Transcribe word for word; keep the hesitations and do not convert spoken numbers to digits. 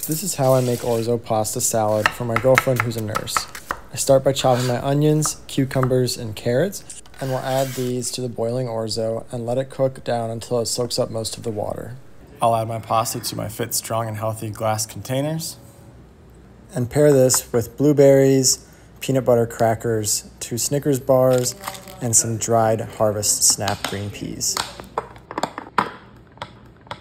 This is how I make orzo pasta salad for my girlfriend who's a nurse. I start by chopping my onions, cucumbers, and carrots, and we'll add these to the boiling orzo and let it cook down until it soaks up most of the water. I'll add my pasta to my Fit Strong and Healthy glass containers and pair this with blueberries, peanut butter crackers, two Snickers bars, and some dried Harvest Snap green peas.